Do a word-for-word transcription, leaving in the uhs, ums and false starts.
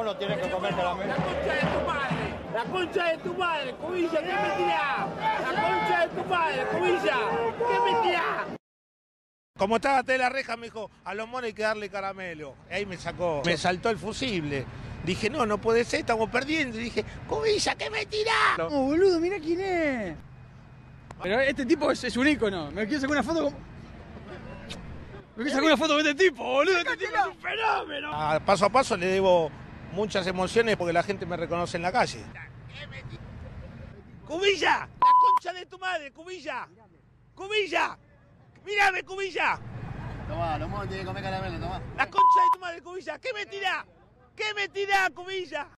mono tiene que comer caramelo. La concha de tu madre, la concha de tu madre, Cubilla, ¿qué me tirás? La concha de tu madre, Cubilla, ¿qué me tirás? Como estaba de la reja, me dijo, a los monos hay que darle caramelo. Ahí me sacó, me saltó el fusible. Dije, no, no puede ser, estamos perdiendo. Y dije, Cubilla, ¿qué me tirás? No, boludo, mirá quién es. Pero este tipo es, es un ícono. Me quiero sacar una foto con... Me quiero sacar una foto con este tipo, boludo. Este tipo es un fenómeno. A paso a paso le debo muchas emociones porque la gente me reconoce en la calle. ¡Cubilla! ¡La concha de tu madre, Cubilla! ¡Cubilla! ¡Mírame, Cubilla! Tomá, los monos tienen que comer caramelo, tomá. ¡La concha de tu madre, Cubilla! ¿Qué me tirás? ¿Qué me tirás, Cubilla?